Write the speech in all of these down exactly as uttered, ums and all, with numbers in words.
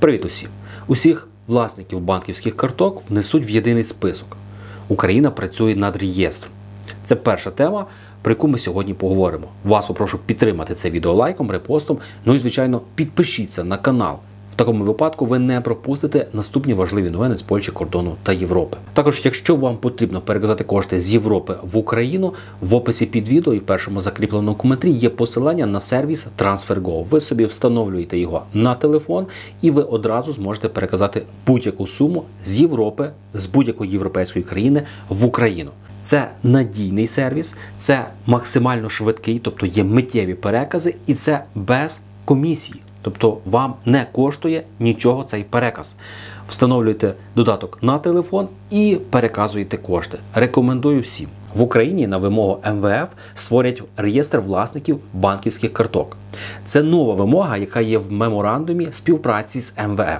Привіт усім! Усіх власників банківських карток внесуть в єдиний список. Україна працює над реєстром. Це перша тема, про яку ми сьогодні поговоримо. Вас попрошу підтримати це відео лайком, репостом, ну і, звичайно, підпишіться на канал. В такому випадку ви не пропустите наступні важливі новини з Польщі, кордону та Європи. Також, якщо вам потрібно переказати кошти з Європи в Україну, в описі під відео і в першому закріпленому коментарі є посилання на сервіс TransferGo. Ви собі встановлюєте його на телефон і ви одразу зможете переказати будь-яку суму з Європи, з будь-якої європейської країни в Україну. Це надійний сервіс, це максимально швидкий, тобто є миттєві перекази і це без комісії. Тобто вам не коштує нічого цей переказ. Встановлюєте додаток на телефон і переказуєте кошти. Рекомендую всім. В Україні на вимогу ем ве еф створять реєстр власників банківських карток. Це нова вимога, яка є в меморандумі співпраці з ем ве еф,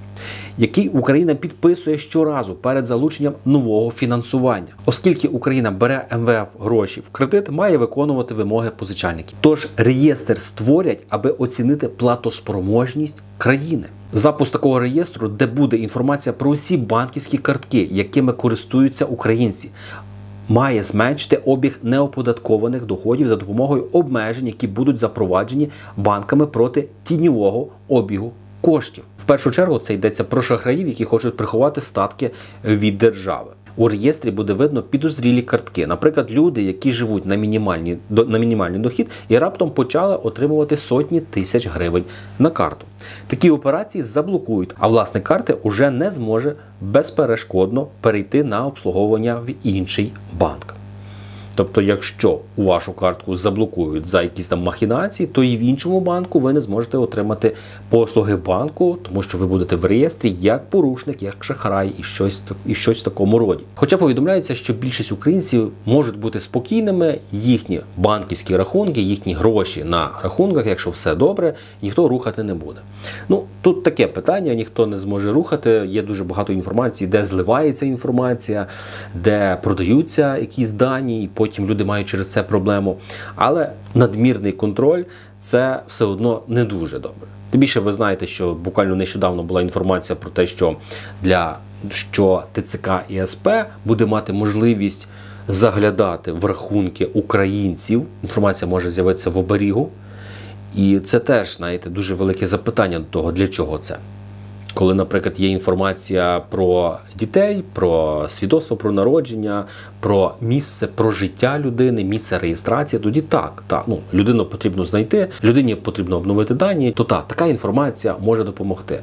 який Україна підписує щоразу перед залученням нового фінансування. Оскільки Україна бере ем ве еф гроші в кредит, має виконувати вимоги позичальників. Тож реєстр створять, аби оцінити платоспроможність країни. Запуск такого реєстру, де буде інформація про усі банківські картки, якими користуються українці, має зменшити обіг неоподаткованих доходів за допомогою обмежень, які будуть запроваджені банками проти тіньового обігу коштів. В першу чергу це йдеться про шахраїв, які хочуть приховати статки від держави. У реєстрі буде видно підозрілі картки. Наприклад, люди, які живуть на мінімальний, на мінімальний дохід і раптом почали отримувати сотні тисяч гривень на карту. Такі операції заблокують, а власник карти уже не зможе безперешкодно перейти на обслуговування в інший банк. Тобто, якщо у вашу картку заблокують за якісь там махінації, то і в іншому банку ви не зможете отримати послуги банку, тому що ви будете в реєстрі як порушник, як шахрай і щось, і щось в такому роді. Хоча повідомляється, що більшість українців можуть бути спокійними, їхні банківські рахунки, їхні гроші на рахунках, якщо все добре, ніхто рухати не буде. Ну, тут таке питання, ніхто не зможе рухати, є дуже багато інформації, де зливається інформація, де продаються якісь дані, і потім люди мають через це проблему. Але надмірний контроль – це все одно не дуже добре. Тим більше ви знаєте, що буквально нещодавно була інформація про те, що для що те це ка і ес пе буде мати можливість заглядати в рахунки українців. Інформація може з'явитися в оберігу. І це теж, знаєте, дуже велике запитання до того, для чого це. Коли, наприклад, є інформація про дітей, про свідоцтво про народження, про місце прожиття людини, місце реєстрації, тоді так, так, ну, людину потрібно знайти, людині потрібно обновити дані, то так, така інформація може допомогти.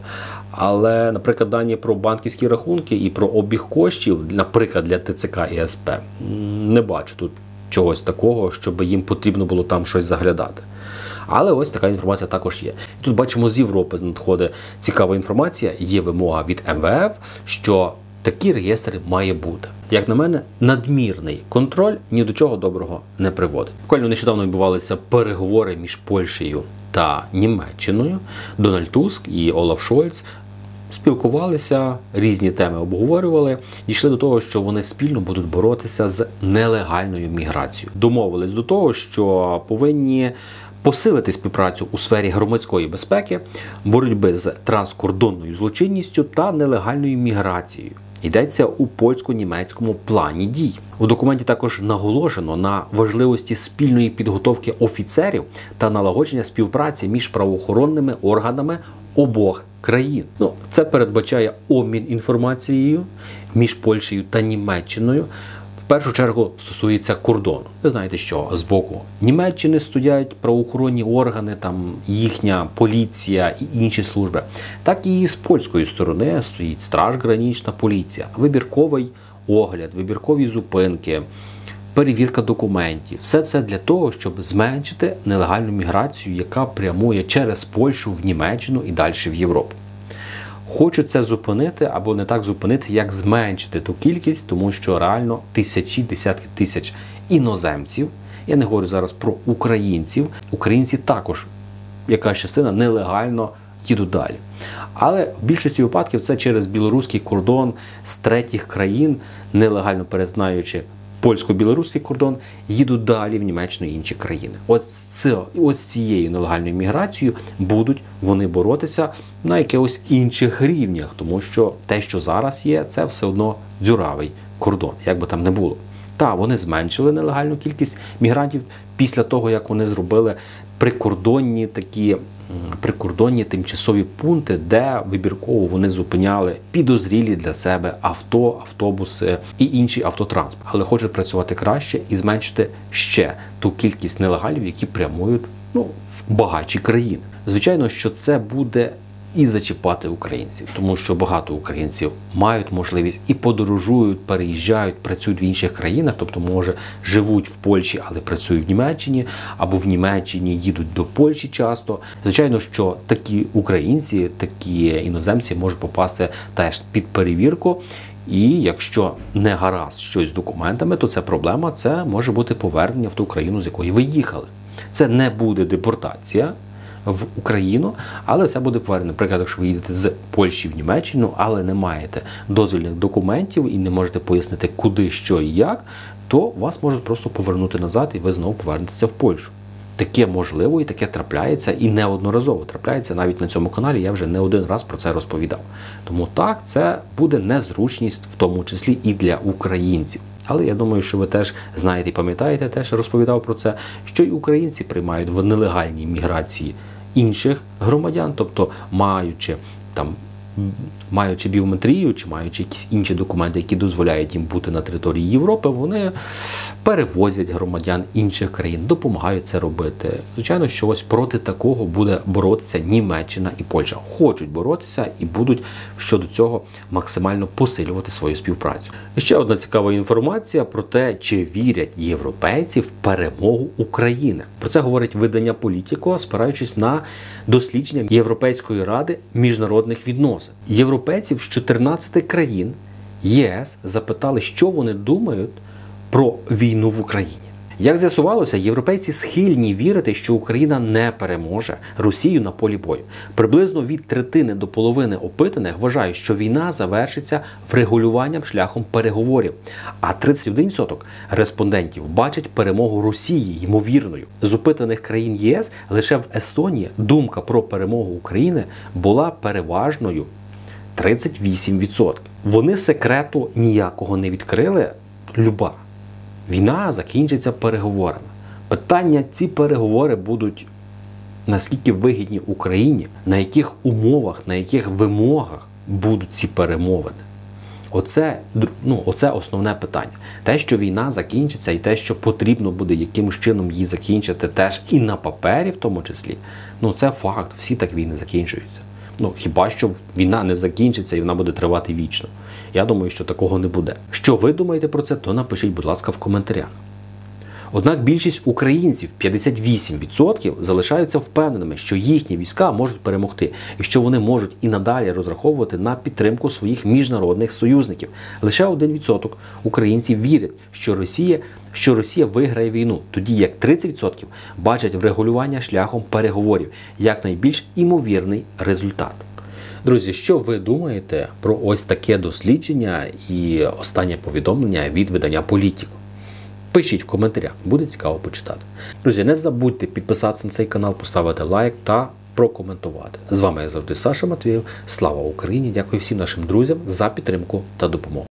Але, наприклад, дані про банківські рахунки і про обіг коштів, наприклад, для те це ка і ес пе, не бачу тут чогось такого, щоб їм потрібно було там щось заглядати. Але ось така інформація також є. І тут бачимо, з Європи надходить цікава інформація, є вимога від ем ве еф, що такі реєстри має бути. Як на мене, надмірний контроль ні до чого доброго не приводить. Буквально нещодавно відбувалися переговори між Польщею та Німеччиною. Дональд Туск і Олаф Шольц спілкувалися, різні теми обговорювали, дійшли до того, що вони спільно будуть боротися з нелегальною міграцією. Домовились до того, що повинні посилити співпрацю у сфері громадської безпеки, боротьби з транскордонною злочинністю та нелегальною міграцією. Йдеться у польсько-німецькому плані дій. У документі також наголошено на важливості спільної підготовки офіцерів та налагодження співпраці між правоохоронними органами обох країн. Ну, це передбачає обмін інформацією між Польщею та Німеччиною. В першу чергу стосується кордону. Ви знаєте, що з боку Німеччини стоять правоохоронні органи, там їхня поліція і інші служби. Так і з польської сторони стоїть Страж Гранічна, поліція, вибірковий огляд, вибіркові зупинки, перевірка документів. Все це для того, щоб зменшити нелегальну міграцію, яка прямує через Польщу в Німеччину і далі в Європу. Хочуть це зупинити, або не так зупинити, як зменшити ту кількість, тому що реально тисячі, десятки тисяч іноземців, я не говорю зараз про українців, українці також, якась частина нелегально їдуть далі. Але в більшості випадків це через білоруський кордон з третіх країн, нелегально перетинаючи польсько-білоруський кордон, їдуть далі в Німеччину і інші країни. От з, от з цією нелегальною міграцією будуть вони боротися на якихось інших рівнях, тому що те, що зараз є, це все одно дзюравий кордон, як би там не було. Так, вони зменшили нелегальну кількість мігрантів після того, як вони зробили прикордонні такі прикордонні тимчасові пункти, де вибірково вони зупиняли підозрілі для себе авто, автобуси і інший автотранспорт. Але хочуть працювати краще і зменшити ще ту кількість нелегалів, які прямують ну, в багатші країни. Звичайно, що це буде і зачіпати українців, тому що багато українців мають можливість і подорожують, переїжджають, працюють в інших країнах, тобто, може, живуть в Польщі, але працюють в Німеччині, або в Німеччині їдуть до Польщі часто. Звичайно, що такі українці, такі іноземці можуть попасти теж під перевірку, і якщо не гаразд щось з документами, то це проблема, це може бути повернення в ту країну, з якої ви їхали. Це не буде депортація в Україну, але це буде повернення. Наприклад, якщо ви їдете з Польщі в Німеччину, але не маєте дозвільних документів і не можете пояснити, куди, що і як, то вас можуть просто повернути назад і ви знову повернетеся в Польщу. Таке можливо і таке трапляється, і неодноразово трапляється. Навіть на цьому каналі я вже не один раз про це розповідав. Тому так, це буде незручність, в тому числі і для українців. Але я думаю, що ви теж знаєте і пам'ятаєте, теж розповідав про це, що і українці приймають в нелегальній міграції інших громадян, тобто маючи там маючи біометрію чи маючи якісь інші документи, які дозволяють їм бути на території Європи, вони перевозять громадян інших країн, допомагають це робити. Звичайно, що ось проти такого буде боротися Німеччина і Польща. Хочуть боротися і будуть щодо цього максимально посилювати свою співпрацю. І ще одна цікава інформація про те, чи вірять європейці в перемогу України. Про це говорить видання Політіко, спираючись на дослідження Європейської ради міжнародних відносин. Європейців з чотирнадцяти країн ЄС запитали, що вони думають про війну в Україні. Як з'ясувалося, європейці схильні вірити, що Україна не переможе Росію на полі бою. Приблизно від третини до половини опитаних вважають, що війна завершиться врегулюванням шляхом переговорів. А тридцять один відсоток респондентів бачать перемогу Росії ймовірною. З опитаних країн ЄС лише в Естонії думка про перемогу України була переважною тридцять вісім відсотків. Вони секрету ніякого не відкрили. Люба війна закінчиться переговорами. Питання, ці переговори будуть наскільки вигідні Україні, на яких умовах, на яких вимогах будуть ці перемовини. Оце, ну, оце основне питання. Те, що війна закінчиться і те, що потрібно буде якимось чином її закінчити теж і на папері в тому числі, ну це факт, всі так війни закінчуються. Ну, хіба що війна не закінчиться і вона буде тривати вічно. Я думаю, що такого не буде. Що ви думаєте про це, то напишіть, будь ласка, в коментарях. Однак більшість українців, п'ятдесят вісім відсотків, залишаються впевненими, що їхні війська можуть перемогти і що вони можуть і надалі розраховувати на підтримку своїх міжнародних союзників. Лише один відсоток українців вірять, що Росія, що Росія виграє війну, тоді як тридцять відсотків бачать врегулювання шляхом переговорів як найбільш імовірний результат. Друзі, що ви думаєте про ось таке дослідження і останнє повідомлення від видання Політіко? Пишіть в коментарях, буде цікаво почитати. Друзі, не забудьте підписатися на цей канал, поставити лайк та прокоментувати. З вами, як завжди, Саша Матвієв. Слава Україні! Дякую всім нашим друзям за підтримку та допомогу.